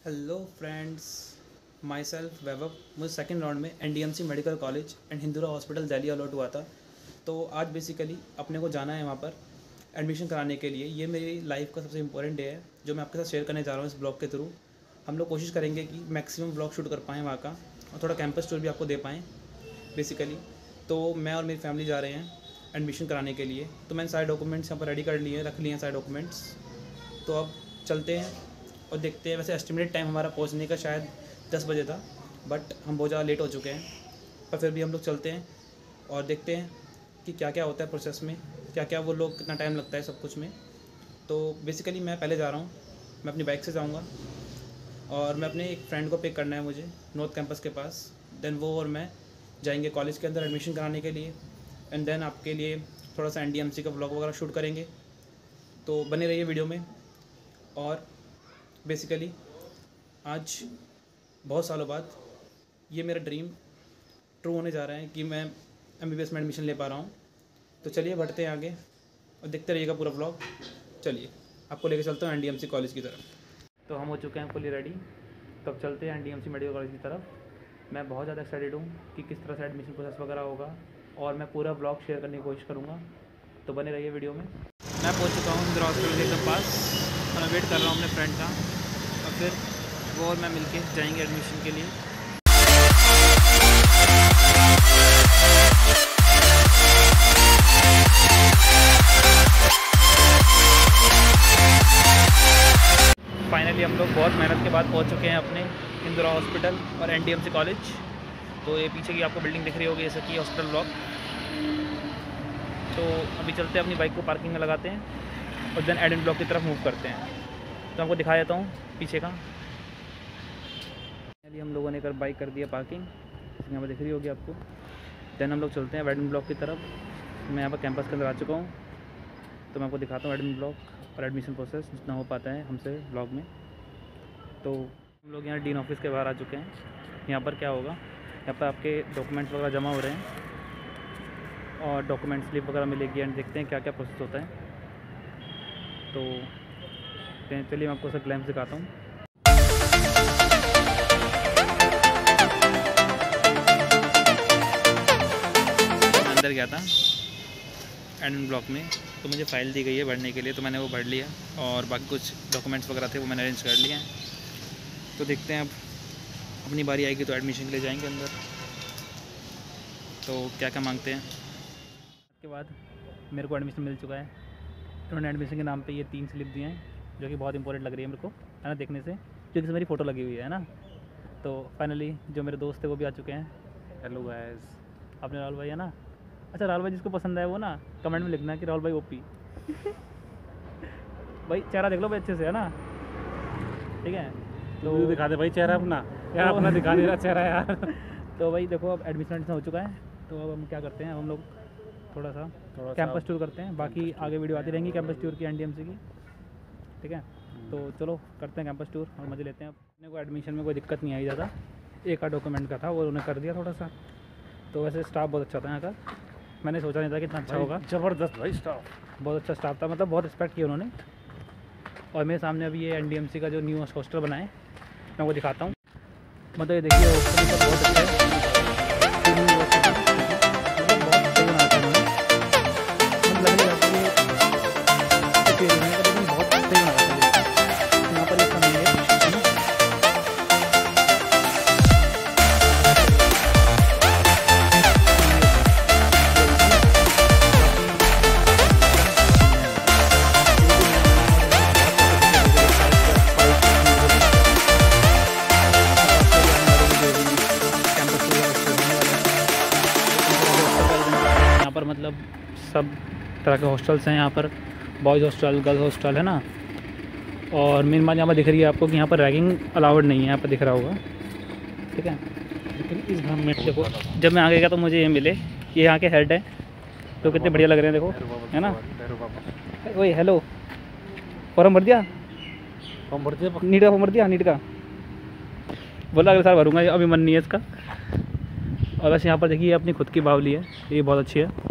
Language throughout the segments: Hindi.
Hello friends, my self Vaibhav. मुझे सेकंड राउंड में NDMC medical college and Hindu Rao hospital Delhi allot हुआ था। तो आज बेसिकली अपने को जाना है वहाँ पर एडमिशन कराने के लिए। ये मेरी लाइफ का सबसे इम्पोर्टेंट डे है जो मैं आपके साथ शेयर करने जा रहा हूँ इस ब्लॉग के थ्रू। हम लोग कोशिश करेंगे कि मैक्सिमम ब्लॉग शूट कर पाएँ वहाँ का और थोड़ा कैंपस टूर भी आपको दे पाएँ बेसिकली। तो मैं और मेरी फैमिली जा रहे हैं एडमिशन कराने के लिए। तो मैंने सारे डॉक्यूमेंट्स यहाँ पर रेडी कर लिए, रख लिए हैं सारे डॉक्यूमेंट्स। तो अब चलते हैं और देखते हैं। वैसे एस्टिमेटेड टाइम हमारा पहुंचने का शायद 10 बजे था, बट हम बहुत ज़्यादा लेट हो चुके हैं। पर फिर भी हम लोग चलते हैं और देखते हैं कि क्या क्या होता है प्रोसेस में, क्या क्या वो लोग, कितना टाइम लगता है सब कुछ में। तो बेसिकली मैं पहले जा रहा हूँ, मैं अपनी बाइक से जाऊँगा और मैं अपने एक फ्रेंड को पिक करना है मुझे नॉर्थ कैंपस के पास। देन वो और मैं जाएंगे कॉलेज के अंदर एडमिशन कराने के लिए। एंड देन आपके लिए थोड़ा सा एनडीएमसी का व्लॉग वगैरह शूट करेंगे। तो बने रहिए वीडियो में। और बेसिकली आज बहुत सालों बाद ये मेरा ड्रीम ट्रू होने जा रहा है कि मैं एमबीबीएस में एडमिशन ले पा रहा हूँ। तो चलिए बढ़ते हैं आगे और देखते रहिएगा पूरा व्लॉग। चलिए आपको लेके चलता हूँ एनडीएमसी कॉलेज की तरफ। तो हम हो चुके हैं फुली रेडी, तो अब चलते हैं एनडीएमसी मेडिकल कॉलेज की तरफ। मैं बहुत ज़्यादा एक्साइटेड हूँ कि किस तरह से एडमिशन प्रोसेस वगैरह होगा और मैं पूरा ब्लॉग शेयर करने की कोशिश करूँगा। तो बने रहिए वीडियो में। मैं पहुँच चुका हूँ इंदिरा हॉस्पिटल के एकदम पास और मैं वेट कर रहा हूँ अपने फ्रेंड का। और फिर वो और मैं मिलके जाएंगे एडमिशन के लिए। फाइनली हम लोग बहुत मेहनत के बाद पहुंच चुके हैं अपने इंदिरा हॉस्पिटल और एनडीएमसी कॉलेज। तो ये पीछे की आपको बिल्डिंग दिख रही होगी, जैसे कि हॉस्पिटल ब्लॉक। तो अभी चलते हैं, अपनी बाइक को पार्किंग में लगाते हैं और देन एडमिन ब्लॉक की तरफ मूव करते हैं। तो आपको दिखा देता हूँ पीछे का। फाइनली हम लोगों ने बाइक कर दिया पार्किंग, यहाँ पर दिख रही होगी आपको। देन हम लोग चलते हैं एडमिन ब्लॉक की तरफ। मैं यहाँ पर कैंपस के अंदर आ चुका हूँ, तो मैं आपको दिखाता हूँ एडमिन ब्लॉक और एडमिशन प्रोसेस जितना हो पाता है हमसे ब्लॉग में। तो हम लोग यहाँ डीन ऑफिस के बाहर आ चुके हैं। यहाँ पर क्या होगा, यहाँ पर आपके डॉक्यूमेंट्स वगैरह जमा हो रहे हैं और डॉक्यूमेंट स्लिप वगैरह मिलेगी एंड देखते हैं क्या क्या प्रोसेस होता है। तो चलिए मैं आपको सब ग्लैम्स दिखाता हूँ। अंदर गया था एडमिन ब्लॉक में, तो मुझे फ़ाइल दी गई है भरने के लिए, तो मैंने वो भर लिया और बाकी कुछ डॉक्यूमेंट्स वगैरह थे वो मैंने अरेंज कर लिए हैं। तो देखते हैं अब अपनी बारी आएगी तो एडमिशन के लिए जाएंगे अंदर। तो क्या क्या मांगते हैं। उसके बाद मेरे को एडमिशन मिल चुका है। उन्होंने एडमिशन के नाम पे ये 3 स्लिप दिए हैं जो कि बहुत इंपॉर्टेंट लग रही है मेरे को, है ना, देखने से, क्योंकि मेरी फ़ोटो लगी हुई है ना। तो फाइनली जो मेरे दोस्त थे वो भी आ चुके हैं। हेलो गाइस, आपने राहुल भाई है ना। अच्छा, राहुल भाई जिसको पसंद है वो ना कमेंट में लिखना कि राहुल भाई ओपी। भाई चेहरा देख लो भाई अच्छे से, है ना, ठीक है। तो दिखा दे भाई चेहरा अपना, यार अपना दिखा नहीं रहा चेहरा यार। तो भाई देखो अब एडमिशन हो चुका है, तो अब हम क्या करते हैं, हम लोग थोड़ा सा कैंपस टूर करते हैं। बाकी आगे वीडियो आती रहेंगी कैंपस टूर की, एनडीएमसी की, ठीक है। तो चलो करते हैं कैंपस टूर और मज़े लेते हैं। अपने को एडमिशन में कोई दिक्कत नहीं आई ज़्यादा, एक डॉक्यूमेंट का था वो उन्होंने कर दिया थोड़ा सा। तो वैसे स्टाफ बहुत अच्छा था यहाँ का, मैंने सोचा नहीं था कि इतना अच्छा होगा। ज़बरदस्त भाई स्टाफ, बहुत अच्छा स्टाफ था, मतलब बहुत रिस्पेक्ट किया उन्होंने। और मेरे सामने अभी ये एनडीएमसी का जो न्यू हॉस्टल बना है मैं वो दिखाता हूँ। मतलब ये देखिए हॉस्टल मतलब बहुत अच्छा है। मतलब सब तरह के हॉस्टल्स हैं यहाँ पर, बॉयज़ हॉस्टल, गर्ल्स हॉस्टल, है ना। और मेन बात यहाँ पर दिख रही है आपको कि यहाँ पर रैगिंग अलाउड नहीं है, यहाँ पर दिख रहा होगा, ठीक है। लेकिन इस घर में देखो, जब मैं आगे गया तो मुझे ये मिले, ये यहाँ के हेड है, तो कितने बढ़िया लग रहे हैं देखो, है ना। वही हेलो, फॉर्म भर दिया, नीट का फॉर्म भर दिया, नीट का बोला अगले साल भरूँगा, अभी मन नहीं है इसका। और वैसे यहाँ पर देखिए अपनी खुद की बावली है, ये बहुत अच्छी है।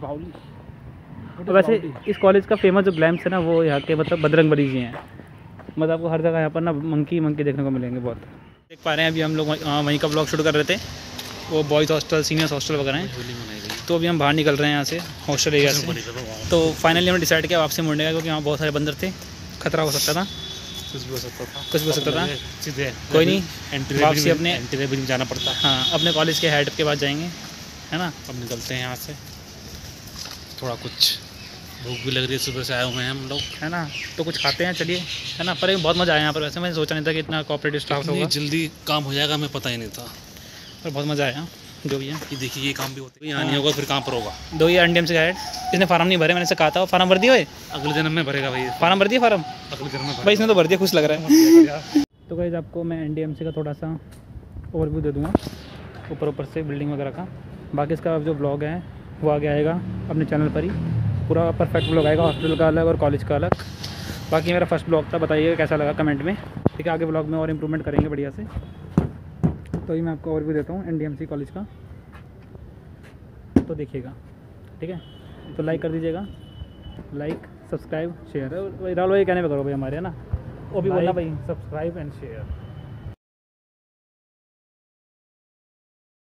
और वैसे इस कॉलेज का फेमस जो ग्लैम्स है ना, वो यहाँ के मतलब बजरंगबली जी हैं, मतलब आपको हर जगह यहाँ पर ना मंकी देखने को मिलेंगे बहुत। देख पा रहे हैं अभी हम लोग वहीं का ब्लॉग शूट कर रहे थे, वो बॉयज़ हॉस्टल सीनियर्स हॉस्टल वगैरह हैं। तो अभी हम बाहर निकल रहे हैं यहाँ से हॉस्टल एरिया से। तो फाइनली हमने डिसाइड किया वापसी मुड़ने का, क्योंकि वहाँ बहुत सारे बंदर थे, खतरा हो सकता था, कुछ भी हो सकता था, कुछ भी हो सकता था। सीधे कोई नहीं, एंट्री वापसी अपने भी जाना पड़ता है। हाँ अपने कॉलेज के हेड के पास जाएंगे, है ना। अब निकलते हैं यहाँ से, थोड़ा कुछ भूख भी लग रही है, सुबह से आए हुए हैं हम लोग, है ना। तो कुछ खाते हैं, चलिए, है ना। पर बहुत मज़ा आया यहाँ पर, वैसे मैंने सोचा नहीं था कि इतना कोऑपरेटिव स्टाफ होगा। जल्दी काम हो जाएगा, हमें पता ही नहीं था, पर बहुत मज़ा आया जो भी है। कि देखिए ये काम भी होता है, यहाँ नहीं होगा फिर कहाँ पर होगा। दो ये NDMC का हेड, इसने फार्म नहीं भरे, मैंने से कहा था फार्म भर दिया भाई, अगले जन्म में भरेगा भाई, फार्म भर दिया फार्म अगले जन्म में भाई, इसने तो भर दिया, खुश लग रहा है। तो गाइस आपको मैं NDMC का थोड़ा सा ओवरव्यू दे दूँगा ऊपर से बिल्डिंग वगैरह का। बाकी इसका जो ब्लॉग है वो आगे आएगा अपने चैनल पर ही, पूरा परफेक्ट ब्लॉग आएगा, हॉस्पिटल का अलग और कॉलेज का अलग। बाकी मेरा फर्स्ट ब्लॉग था, बताइएगा कैसा लगा कमेंट में, ठीक है। आगे ब्लॉग में और इम्प्रूवमेंट करेंगे बढ़िया से। तो ये मैं आपको ओवरव्यू देता हूँ NDMC कॉलेज का, तो देखिएगा, ठीक है। तो लाइक कर दीजिएगा, लाइक सब्सक्राइब शेयर। राहुल भाई कहने पे करो भाई हमारे, है ना, वो भी बोलना भाई, सब्सक्राइब एंड शेयर।